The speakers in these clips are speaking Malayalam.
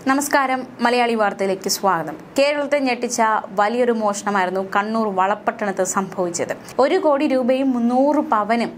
നമസ്കാരം മലയാളി വാർത്തയിലേക്ക് സ്വാഗതം. കേരളത്തെ ഞെട്ടിച്ച വലിയൊരു മോഷണമായിരുന്നു കണ്ണൂർ വളപട്ടണത്ത് സംഭവിച്ചത്. 1 കോടി രൂപയും 300 പവനും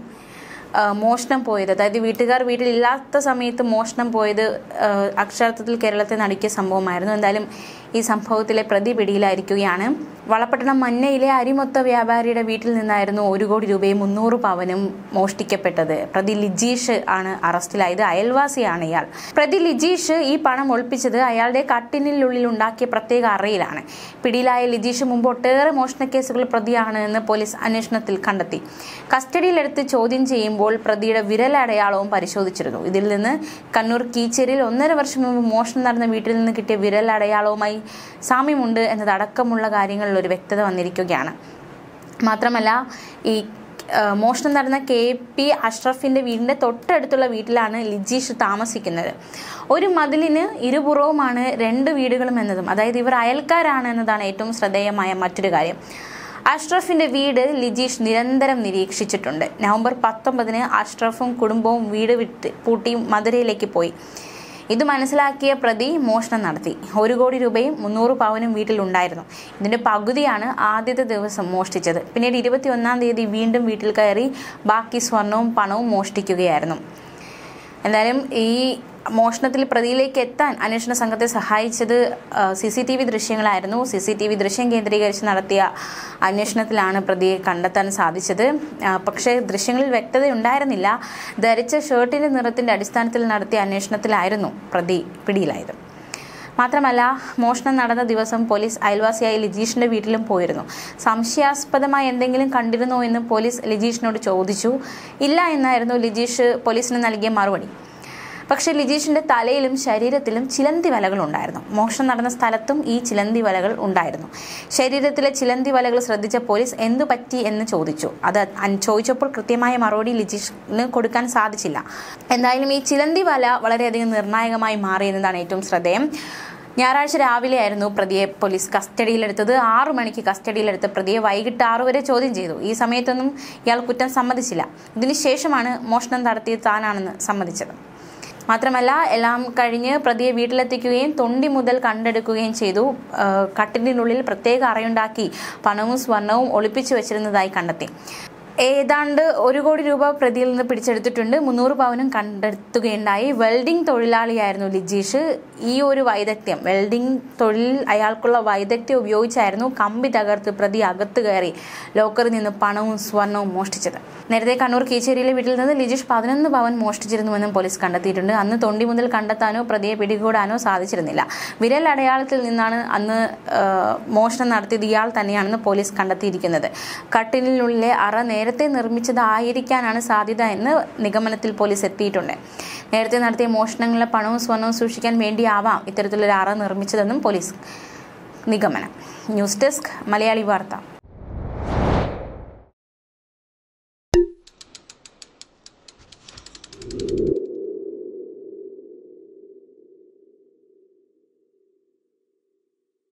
മോഷണം പോയത്, അതായത് വീട്ടുകാർ വീട്ടിലില്ലാത്ത സമയത്ത് മോഷണം പോയത് അക്ഷരാർത്ഥത്തിൽ കേരളത്തെ നടുക്കിയ സംഭവമായിരുന്നു. എന്തായാലും ഈ സംഭവത്തിലെ പ്രതി പിടിയിലായിരിക്കുകയാണ്. വളപട്ടണം മന്നയിലെ അരിമൊത്ത വ്യാപാരിയുടെ വീട്ടിൽ നിന്നായിരുന്നു 1 കോടി രൂപയും 300 പവനും മോഷ്ടിക്കപ്പെട്ടത്. പ്രതി ലിജീഷ് ആണ് അറസ്റ്റിലായത്. അയൽവാസിയാണ് ഇയാൾ. പ്രതി ലിജീഷ് ഈ പണം ഒളിപ്പിച്ചത് അയാളുടെ കട്ടിനുള്ളിൽ ഉണ്ടാക്കിയ പ്രത്യേക അറയിലാണ്. പിടിയിലായ ലിജീഷ് മുമ്പ് ഒട്ടേറെ മോഷണ കേസുകൾ പ്രതിയാണ് എന്ന് പോലീസ് അന്വേഷണത്തിൽ കണ്ടെത്തി. കസ്റ്റഡിയിലെടുത്ത് ചോദ്യം ചെയ്യുമ്പോൾ പ്രതിയുടെ വിരലടയാളവും പരിശോധിച്ചിരുന്നു. ഇതിൽ നിന്ന് കണ്ണൂർ കീച്ചേരിയിൽ 1.5 വർഷം മുമ്പ് മോഷണം നടന്ന വീട്ടിൽ നിന്ന് കിട്ടിയ വിരലടയാളവുമായി സാമ്യമുണ്ട് എന്നതടക്കമുള്ള കാര്യങ്ങളിൽ ഒരു വ്യക്തത വന്നിരിക്കുകയാണ്. മാത്രമല്ല, ഈ മോഷണം നടന്ന KP അഷ്റഫിന്റെ വീടിന്റെ തൊട്ടടുത്തുള്ള വീട്ടിലാണ് ലിജീഷ് താമസിക്കുന്നത്. ഒരു മതിലിന് ഇരുപുറവുമാണ് 2 വീടുകളും എന്നതും, അതായത് ഇവർ അയൽക്കാരാണ് എന്നതാണ് ഏറ്റവും ശ്രദ്ധേയമായ മറ്റൊരു കാര്യം. അഷ്റഫിന്റെ വീട് ലിജീഷ് നിരന്തരം നിരീക്ഷിച്ചിട്ടുണ്ട്. നവംബർ 19-ന് അഷ്റഫും കുടുംബവും വീട് പൂട്ടി മധുരയിലേക്ക് പോയി. ഇത് മനസ്സിലാക്കിയ പ്രതി മോഷണം നടത്തി. 1 കോടി രൂപയും 300 പവനും വീട്ടിലുണ്ടായിരുന്നു. ഇതിന്റെ പകുതിയാണ് ആദ്യത്തെ ദിവസം മോഷ്ടിച്ചത്. പിന്നീട് 21-ാം തീയതി വീണ്ടും വീട്ടിൽ കയറി ബാക്കി സ്വർണവും പണവും മോഷ്ടിക്കുകയായിരുന്നു. എന്തായാലും ഈ മോഷണത്തിൽ പ്രതിയിലേക്ക് എത്താൻ അന്വേഷണ സംഘത്തെ സഹായിച്ചത് CCTV ദൃശ്യങ്ങളായിരുന്നു. CCTV ദൃശ്യം കേന്ദ്രീകരിച്ച് നടത്തിയ അന്വേഷണത്തിലാണ് പ്രതിയെ കണ്ടെത്താൻ സാധിച്ചത്. പക്ഷേ ദൃശ്യങ്ങളിൽ വ്യക്തതയുണ്ടായിരുന്നില്ല. ധരിച്ച ഷർട്ടിന്റെ നിറത്തിന്റെ അടിസ്ഥാനത്തിൽ നടത്തിയ അന്വേഷണത്തിലായിരുന്നു പ്രതി പിടിയിലായത്. മാത്രമല്ല, മോഷണം നടന്ന ദിവസം പോലീസ് അയൽവാസിയായ ലിജീഷിന്റെ വീട്ടിലും പോയിരുന്നു. സംശയാസ്പദമായി എന്തെങ്കിലും കണ്ടിരുന്നോ എന്ന് പോലീസ് ലിജീഷിനോട് ചോദിച്ചു. ഇല്ല എന്നായിരുന്നു ലിജീഷ് പോലീസിന് നൽകിയ മറുപടി. പക്ഷേ ലിജീഷിന്റെ തലയിലും ശരീരത്തിലും ചിലന്തി വലകൾ ഉണ്ടായിരുന്നു. മോഷണം നടന്ന സ്ഥലത്തും ഈ ചിലന്തി വലകൾ ഉണ്ടായിരുന്നു. ശരീരത്തിലെ ചിലന്തി വലകൾ ശ്രദ്ധിച്ച പോലീസ് എന്തു പറ്റി എന്ന് ചോദിച്ചു. അത് ചോദിച്ചപ്പോൾ കൃത്യമായ മറുപടി ലിജീഷിന് കൊടുക്കാൻ സാധിച്ചില്ല. എന്തായാലും ഈ ചിലന്തി വല വളരെയധികം നിർണായകമായി മാറിയെന്നതാണ് ഏറ്റവും ശ്രദ്ധേയം. ഞായറാഴ്ച രാവിലെയായിരുന്നു പ്രതിയെ പോലീസ് കസ്റ്റഡിയിലെടുത്തത്. 6 മണിക്ക് കസ്റ്റഡിയിലെടുത്ത പ്രതിയെ വൈകിട്ട് 6 വരെ ചോദ്യം ചെയ്തു. ഈ സമയത്തൊന്നും ഇയാൾ കുറ്റം സമ്മതിച്ചില്ല. ഇതിനുശേഷമാണ് മോഷണം നടത്തിയത് താനാണെന്ന് സമ്മതിച്ചത്. മാത്രമല്ല, എല്ലാം കഴിഞ്ഞ് പ്രതിയെ വീട്ടിലെത്തിക്കുകയും തൊണ്ടി മുതൽ കണ്ടെടുക്കുകയും ചെയ്തു. കട്ടിലിനുള്ളിൽ പ്രത്യേക അറയുണ്ടാക്കി പണവും സ്വർണവും ഒളിപ്പിച്ചു വെച്ചിരുന്നതായി കണ്ടെത്തി. ഏതാണ്ട് 1 കോടി രൂപ പ്രതിയിൽ നിന്ന് പിടിച്ചെടുത്തിട്ടുണ്ട്. 300 പവനും കണ്ടെത്തുകയുണ്ടായി. വെൽഡിംഗ് തൊഴിലാളിയായിരുന്നു ലിജീഷ്. ഈ ഒരു വൈദഗ്ധ്യം, വെൽഡിംഗ് തൊഴിൽ അയാൾക്കുള്ള വൈദഗ്ധ്യം ഉപയോഗിച്ചായിരുന്നു കമ്പി തകർത്ത് പ്രതി അകത്ത് കയറി ലോക്കറിൽ നിന്ന് പണവും സ്വർണവും മോഷ്ടിച്ചത്. നേരത്തെ കണ്ണൂർ കീച്ചേരിയിലെ വീട്ടിൽ നിന്ന് ലിജീഷ് 11 പവൻ മോഷ്ടിച്ചിരുന്നുവെന്നും പോലീസ് കണ്ടെത്തിയിട്ടുണ്ട്. അന്ന് തൊണ്ടി മുതൽ കണ്ടെത്താനോ പ്രതിയെ പിടികൂടാനോ സാധിച്ചിരുന്നില്ല. വിരൽ അടയാളത്തിൽ നിന്നാണ് അന്ന് മോഷണം നടത്തിയത് ഇയാൾ തന്നെയാണെന്ന് പോലീസ് കണ്ടെത്തിയിരിക്കുന്നത്. കട്ടിലിനുള്ളിലെ അറ നേരത്തെ നിർമ്മിച്ചതായിരിക്കാനാണ് സാധ്യത എന്ന് നിഗമനത്തിൽ പോലീസ് എത്തിയിട്ടുണ്ട്. നേരത്തെ നടത്തിയ മോഷണങ്ങളിലെ പണവും സ്വർണവും സൂക്ഷിക്കാൻ വേണ്ടിയാവാം ഇത്തരത്തിലൊരു അറ നിർമ്മിച്ചതെന്നും പോലീസ് നിഗമനം. ന്യൂസ് ഡെസ്ക് മലയാളി വാർത്ത.